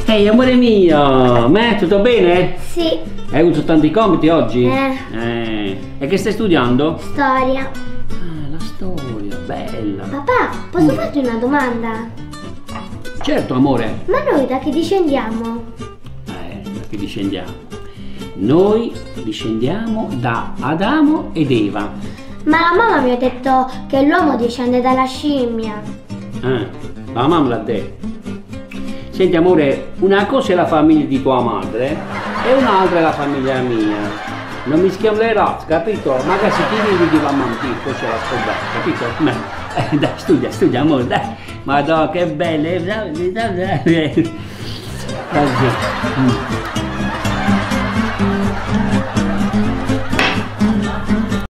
Ehi, amore mio, me tutto bene? Sì. Hai avuto tanti compiti oggi? E che stai studiando? Storia. Ah, la storia, bella. Papà, posso farti una domanda? Certo, amore. Ma noi da chi discendiamo? Da che discendiamo? Noi discendiamo da Adamo ed Eva. Ma la mamma mi ha detto che l'uomo discende dalla scimmia. La mamma l'ha detto. Senti amore, una cosa è la famiglia di tua madre e un'altra è la famiglia mia. Non mischiamo le razze, capito? Magari se ti vivi di la mentire, poi ce la scoperta, capito? Dai, studia amore, dai. Madonna, che belle. Così.